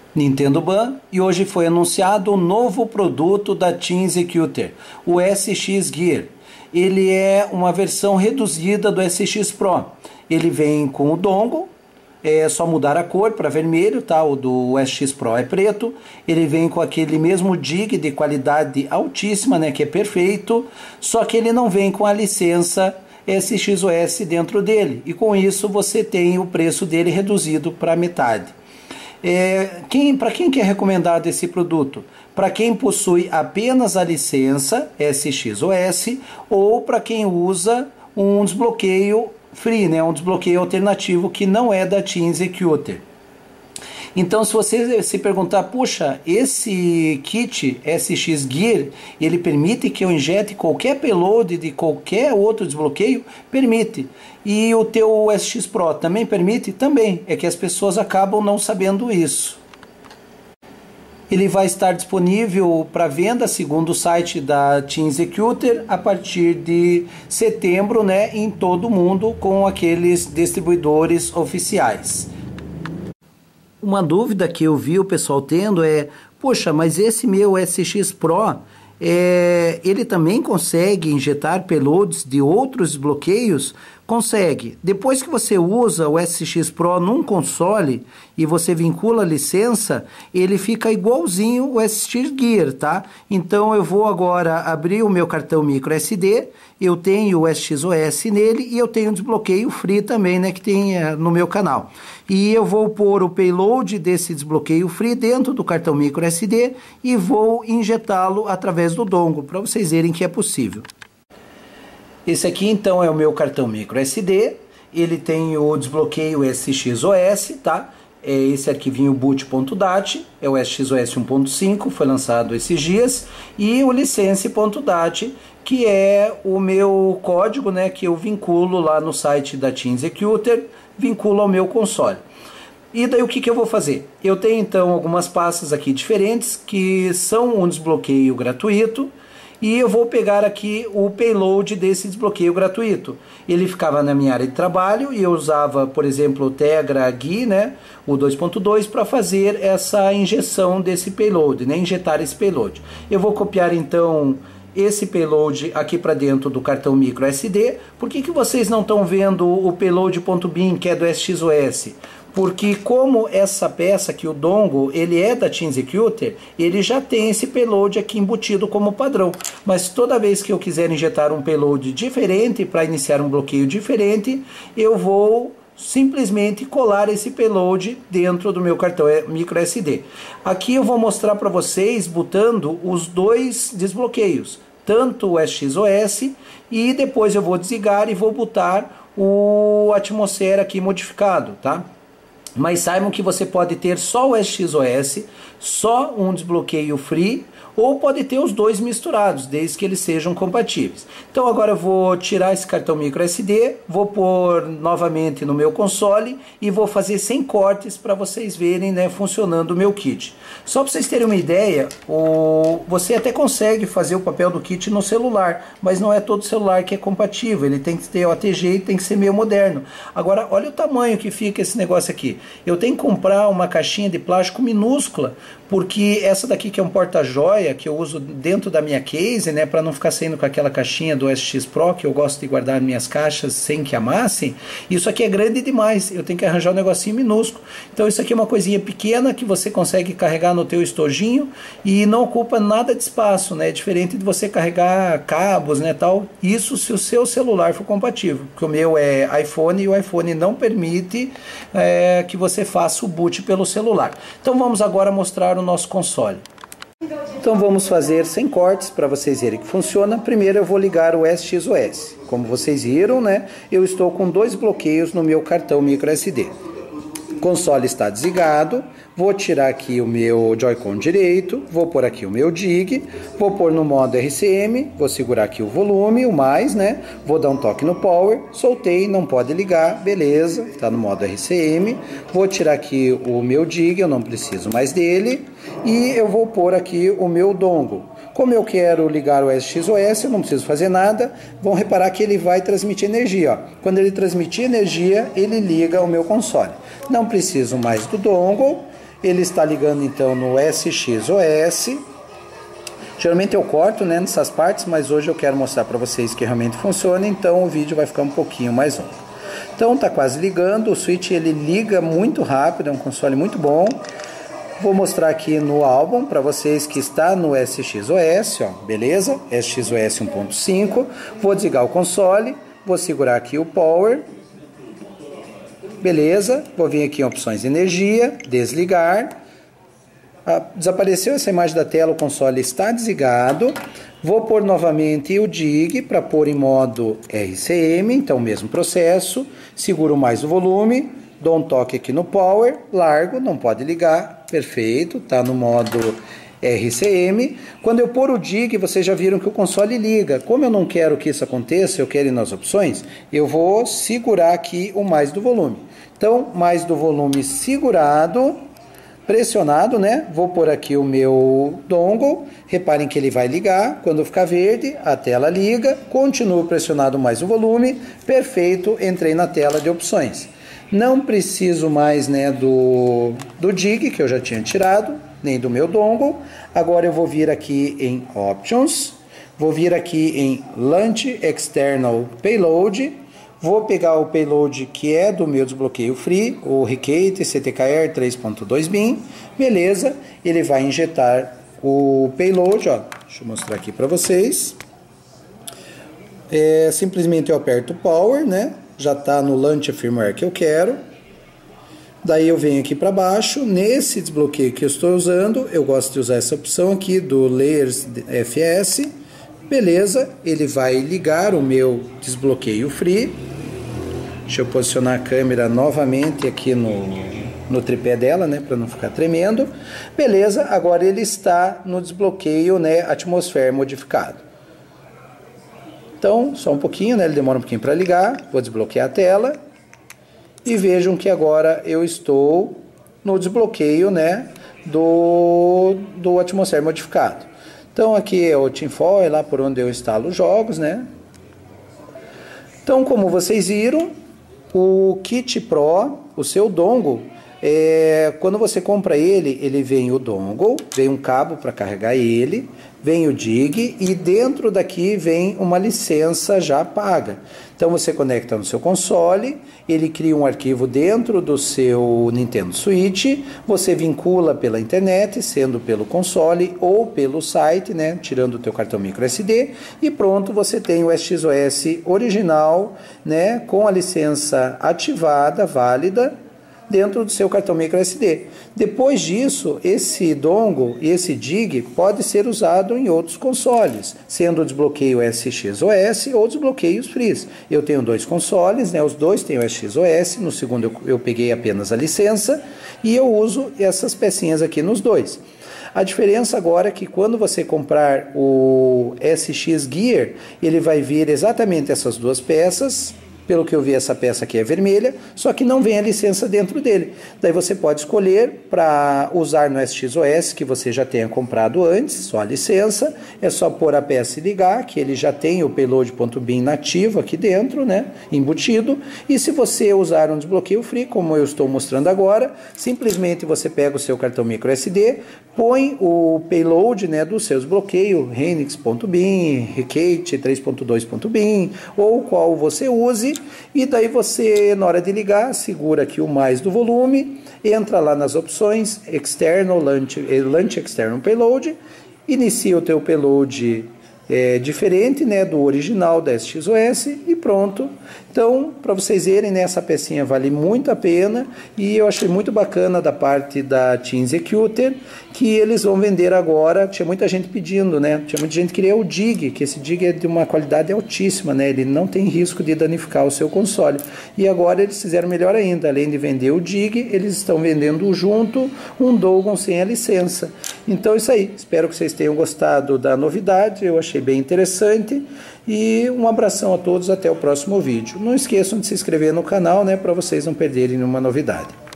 Nintendo Ban, e hoje foi anunciado um novo produto da Team Executor, o SX Gear. Ele é uma versão reduzida do SX Pro. Ele vem com o dongle, é só mudar a cor para vermelho, tá? O do SX Pro é preto. Ele vem com aquele mesmo DIG de qualidade altíssima, né, que é perfeito, só que ele não vem com a licença SXOS dentro dele, e com isso você tem o preço dele reduzido para metade. Para quem que é recomendado esse produto? Para quem possui apenas a licença SXOS ou para quem usa um desbloqueio free, né? Um desbloqueio alternativo que não é da Team Executor. Então, se você se perguntar, puxa, esse kit SX Gear, ele permite que eu injete qualquer payload de qualquer outro desbloqueio? Permite. E o teu SX Pro também permite? Também. É que as pessoas acabam não sabendo isso. Ele vai estar disponível para venda, segundo o site da Team Executor, a partir de setembro, né, em todo o mundo, com aqueles distribuidores oficiais. Uma dúvida que eu vi o pessoal tendo é, poxa, mas esse meu SX Pro, ele também consegue injetar payloads de outros desbloqueios? Consegue. Depois que você usa o SX Pro num console e você vincula a licença, ele fica igualzinho o SX Gear, tá? Então eu vou agora abrir o meu cartão micro SD, eu tenho o SXOS nele e eu tenho um desbloqueio free também, né, que tem no meu canal. E eu vou pôr o payload desse desbloqueio free dentro do cartão micro SD e vou injetá-lo através do dongle, para vocês verem que é possível. Esse aqui então é o meu cartão micro SD, ele tem o desbloqueio SXOS, tá? É esse arquivinho boot.dat, é o SXOS 1.5, foi lançado esses dias, e o license.dat, que é o meu código, né, que eu vinculo lá no site da Team Executor, vinculo ao meu console. E daí o que eu vou fazer? Eu tenho então algumas pastas aqui diferentes, que são um desbloqueio gratuito, e eu vou pegar aqui o payload desse desbloqueio gratuito. Ele ficava na minha área de trabalho e eu usava, por exemplo, o Tegra GUI, né, o 2.2, para fazer essa injeção desse payload, né, injetar esse payload. Eu vou copiar então esse payload aqui para dentro do cartão micro SD. Por que vocês não estão vendo o payload.bin, que é do SXOS? Porque como essa peça aqui, o dongle, ele é da Team Executor, ele já tem esse payload aqui embutido como padrão. Mas toda vez que eu quiser injetar um payload diferente, para iniciar um bloqueio diferente, eu vou simplesmente colar esse payload dentro do meu cartão micro SD. Aqui eu vou mostrar para vocês botando os dois desbloqueios, tanto o SXOS, e depois eu vou desligar e vou botar o Atmosfera aqui modificado, tá? Mas saibam que você pode ter só o SXOS, só um desbloqueio free, ou pode ter os dois misturados, desde que eles sejam compatíveis. Então agora eu vou tirar esse cartão micro SD, vou pôr novamente no meu console e vou fazer sem cortes para vocês verem, né, funcionando o meu kit. Só para vocês terem uma ideia, você até consegue fazer o papel do kit no celular, mas não é todo celular que é compatível, ele tem que ter OTG e tem que ser meio moderno. Agora olha o tamanho que fica esse negócio aqui. Eu tenho que comprar uma caixinha de plástico minúscula, porque essa daqui que é um porta-joia que eu uso dentro da minha case, né, para não ficar saindo com aquela caixinha do SX Pro, que eu gosto de guardar minhas caixas sem que amassem, isso aqui é grande demais, eu tenho que arranjar um negocinho minúsculo. Então isso aqui é uma coisinha pequena que você consegue carregar no teu estojinho e não ocupa nada de espaço, né, diferente de você carregar cabos, né, tal, isso se o seu celular for compatível, porque o meu é iPhone e o iPhone não permite que você faça o boot pelo celular. Então vamos agora mostrar o nosso console. Então vamos fazer sem cortes para vocês verem que funciona. Primeiro eu vou ligar o SXOS. Como vocês viram, né, eu estou com dois bloqueios no meu cartão micro SD. O console está desligado, vou tirar aqui o meu Joy-Con direito, vou pôr aqui o meu DIG, vou pôr no modo RCM, vou segurar aqui o volume, o mais, né? Vou dar um toque no Power, soltei, não pode ligar, beleza, está no modo RCM. Vou tirar aqui o meu DIG, eu não preciso mais dele, e eu vou pôr aqui o meu dongle. Como eu quero ligar o SXOS, eu não preciso fazer nada. Vão reparar que ele vai transmitir energia. Ó. Quando ele transmitir energia, ele liga o meu console. Não preciso mais do dongle. Ele está ligando então no SXOS. Geralmente eu corto, né, nessas partes, mas hoje eu quero mostrar para vocês que realmente funciona, então o vídeo vai ficar um pouquinho mais longo. Então tá quase ligando, o switch ele liga muito rápido, é um console muito bom. Vou mostrar aqui no álbum para vocês que está no SXOS, ó, beleza? SXOS 1.5. Vou desligar o console, vou segurar aqui o power. Beleza, vou vir aqui em opções de energia, desligar. Desapareceu essa imagem da tela, o console está desligado. Vou pôr novamente o DIG para pôr em modo RCM, então o mesmo processo. Seguro mais o volume, dou um toque aqui no power, largo, não pode ligar, perfeito, está no modo RCM. Quando eu pôr o DIG, vocês já viram que o console liga. Como eu não quero que isso aconteça, eu quero ir nas opções, eu vou segurar aqui o mais do volume. Então, mais do volume segurado, pressionado, né? Vou pôr aqui o meu dongle. Reparem que ele vai ligar. Quando ficar verde, a tela liga. Continuo pressionado mais o volume. Perfeito, entrei na tela de opções. Não preciso mais, né, do DIG, que eu já tinha tirado, nem do meu dongle. Agora eu vou vir aqui em Options. Vou vir aqui em Launch External Payload. Vou pegar o payload que é do meu desbloqueio free, o Recate CTKR 3.2 bin. Beleza, ele vai injetar o payload, ó. Deixa eu mostrar aqui para vocês. Simplesmente eu aperto Power, né? Já está no Launch Firmware que eu quero. Daí eu venho aqui para baixo. Nesse desbloqueio que eu estou usando, eu gosto de usar essa opção aqui do Layers FS. Beleza, ele vai ligar o meu desbloqueio free. Deixa eu posicionar a câmera novamente aqui no tripé dela, né, para não ficar tremendo. Beleza, agora ele está no desbloqueio, né, Atmosphere modificado. Então, só um pouquinho, né, ele demora um pouquinho para ligar. Vou desbloquear a tela. E vejam que agora eu estou no desbloqueio, né, do Atmosphere modificado. Então aqui é o Tinfoil, lá por onde eu instalo os jogos, né. Então, como vocês viram, o Kit Pro, o seu dongle, quando você compra ele vem o dongle, vem um cabo para carregar ele, vem o DIG e dentro daqui vem uma licença já paga. Então você conecta no seu console, ele cria um arquivo dentro do seu Nintendo Switch, você vincula pela internet, sendo pelo console ou pelo site, né, tirando o teu cartão microSD, e pronto, você tem o SXOS original, né, com a licença ativada, válida, dentro do seu cartão microSD. Depois disso, esse dongle e esse DIG pode ser usado em outros consoles, sendo o desbloqueio SXOS ou desbloqueios FreeS. Eu tenho dois consoles, né, os dois têm o SXOS, no segundo eu peguei apenas a licença e eu uso essas pecinhas aqui nos dois. A diferença agora é que quando você comprar o SX Gear, ele vai vir exatamente essas duas peças. Pelo que eu vi, essa peça aqui é vermelha, só que não vem a licença dentro dele. Daí você pode escolher para usar no SXOS, que você já tenha comprado antes, só a licença. É só pôr a peça e ligar, que ele já tem o payload.bin nativo aqui dentro, né, embutido. E se você usar um desbloqueio free, como eu estou mostrando agora, simplesmente você pega o seu cartão microSD, põe o payload, né, do seu desbloqueio, Renix.bin, Recate 3.2.bin, ou qual você use. E daí você, na hora de ligar, segura aqui o mais do volume, entra lá nas opções, External, Launch External Payload, inicia o teu payload diferente, né, do original da SXOS e pronto. Então, para vocês verem, né, essa pecinha vale muito a pena e eu achei muito bacana da parte da TeamZQter que eles vão vender agora. Tinha muita gente pedindo, né, tinha muita gente que queria o DIG, que esse DIG é de uma qualidade altíssima, né, ele não tem risco de danificar o seu console. E agora eles fizeram melhor ainda, além de vender o DIG, eles estão vendendo junto um dongle sem a licença. Então é isso aí, espero que vocês tenham gostado da novidade, eu achei bem interessante e um abração a todos, até o próximo vídeo. Não esqueçam de se inscrever no canal, né, para vocês não perderem nenhuma novidade.